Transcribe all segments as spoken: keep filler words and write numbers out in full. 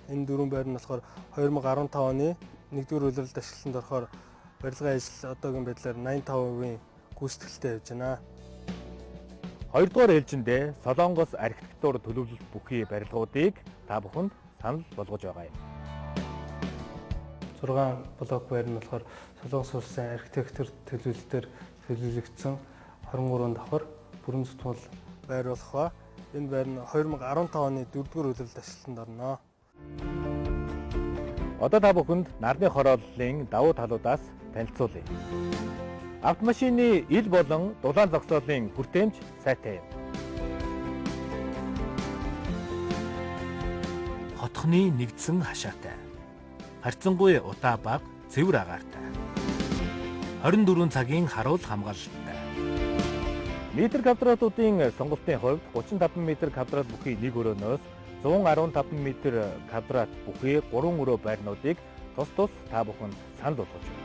Энэ дөрвөн байр нь болохоор two thousand fifteen оны нэгдүгээр улирлалд ашиглалтанд орохоор барилгын ажил одоогийн байдлаар ninety-five percent гүйцэтгэлтэй явж байна. Хоёрдугаар ээлжиндээ Солонгос архитектур төлөвлөлт бүхий барилгуудыг та бүхэнд санал болгож байгаа юм. six блок байр нь болохоор Солонгос улсын архитектур төлөвлөлтөөр төлөвлөгдсөн twenty-three давхар бүрэн зүтгүүл байр болох ба энэ байр нь two thousand fifteen оны дөрөвдүгээр улирлалд ашиглалтанд орно. Одоо та бүхэнд нарны хорооллын давуу талуудаас танилцуулъя. Автомашины ил болон дулаан зогсоолын хүртээмж сайтай юм. Хотхны нэгдсэн хашаатай. Харьцангуй удаа бага, цэвэр агаартай. twenty-four цагийн харуул хамгаалалттай. Метр квадратуудын сонголтын хувьд thirty-five метр квадрат бүхий нэг өрөөнөөс one hundred fifteen метр квадрат бүхий гурван өрөө байрнуудыг тус тус та бүхэнд санал болгож байна.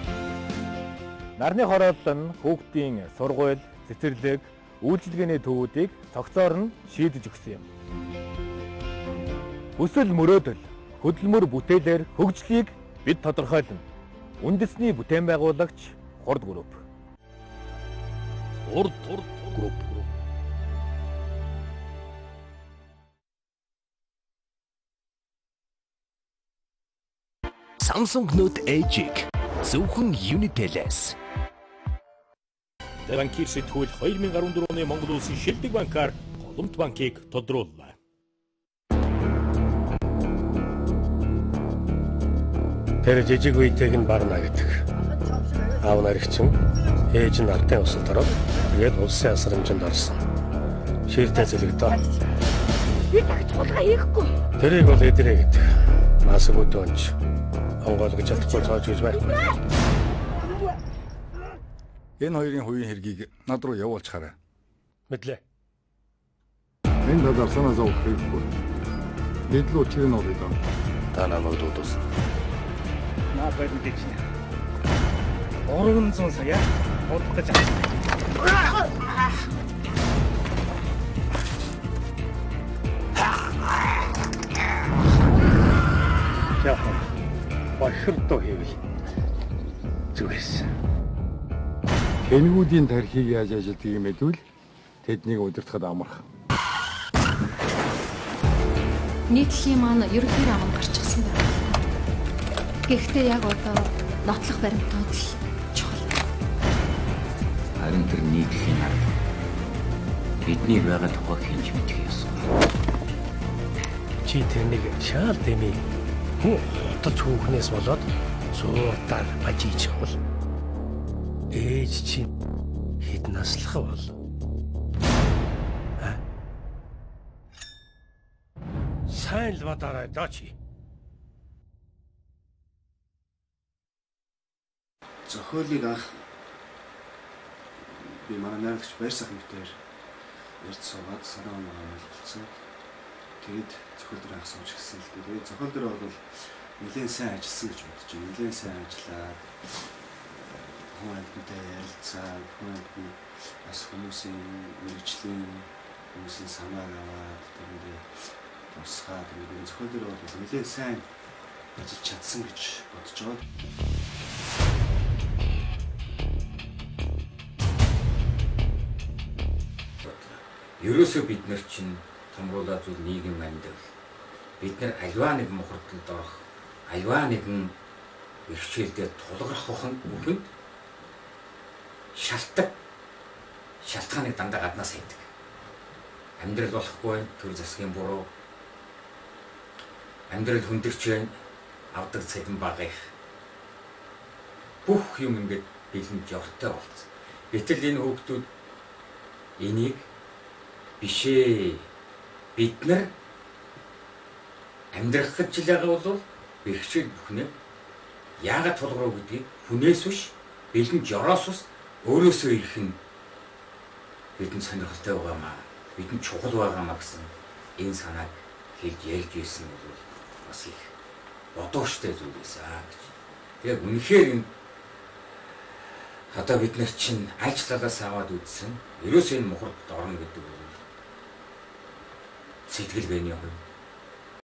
Нарны хороолол нь хүүхдийн сургууль, цэцэрлэг, үйлчилгээний төвүүдийг цогцоор нь шийдэж өгсөн юм. Хүсэл мөрөөдөл, хөдөлмөр бүтээлээр хөгжлийг бид тодорхойлно. Үндэсний бүтээн байгуулагч Хурд групп. Хурд групп. Samsung Note eight зөвхөн Unitel-ээс. Банкир сэтгүүл twenty fourteen оны Монгол Улсын шилдэг банкар Голомт банкыг тодрууллаа. Тэр жижиг үетэйг нь барна гэдэг. Аав наригчин ээж нь артын усалд ороод тэгээд улсын асрамжинд орсон. Ширтэ зэлэгдөө. Би тагч болгоо хийхгүй. Тэрийг бол эдрээ гэдэг. Масгууд өнч. Онгойлгож чадахгүй цоож гэж байна. Энэ хоёрын хувийн хэргийг над руу явуулчихаарай. Мэдлээ. Энэ надад санаа зовх хэрэггүй. Нэдлүү чирэн орё даа. Та намайг дуудсан. Наа байна гэж чинь. Орон зүүн сая. Орох гэж байна. Яахан. Бахирдоо хийвэл зүгээс. Энэгүүдийн тархийг яаж ажилтгийг мэдвэл тэднийг удирдахад амарх. Нийтлэлийн маань ерөнхийдөө аман гарчихсан байна. Гэхдээ яг одоо нотлох баримтууд л чухал. Харин тэр нийтлэлийн арга бидний байгаа тухай хинж мэдэх ёстой. Чи тэрнийг шаал дэмий. Хүү тод хүүхнээс болоод зууртаар бажиж бол ээж чи хэд наслах бол а сайн л бадараа дачи зохиолыг анх би манай найрагч байр сахимтээр ярьж суугаад санаа оноо ойлголцсон. Тэгээд зохиол дээр анх сууж гисэн л дээ. Тэгээд зохиол дээр бол нэлээд сайн ажилласан гэж бодож байна. Нэлээд сайн ажиллаад хүмүүстээ ярилцаад хүмүүст бас хүмүүсийн мэргэжлийн хүмүүсийн санааг аваад тэгээд тусгаад тэгээд зохиол дээр бол нэлээд сайн ажиллаж чадсан гэж бодож байгаа. Ерөөсөө бид нар чинь томруулаад зүйл нийгэм амьдрал. Бид нар альваа нэг мухардалд орох, альваа нэгэн ирчээлдээ тулгарх ухаан бүхэнд шалтгаан шалтгааныг дандаа гаднаас хийдэг. Амьдрал болохгүй байх, төр засгийн буруу. Амьдрал хүндэрч байна, авдаг цэдэн бага их. Бүх юм ингээд бэлэн жортой болсон. Гэтэл энэ хүүхдүүд энийг бишээ бид нар амьдрах гэж байгаа бол бэрхшээл бүхнээ яагаад тулгаруу гэдгийг хүнээс биш бэлэн жороос ус өөрөөсөө ирэх нь бидэнд сонирхолтой байгаамаа бидэнд чухал байгаамаа гэсэн энэ санааг хэлж ярьж ирсэн бол бас их бодооштой зүйл байсан гэж. Яг үнэхээр энэ одоо бид нар чинь аль ч талаас аваад үзсэн ерөөсөө энэ мухард орно гэдэг бол сэтгэл гээний хувь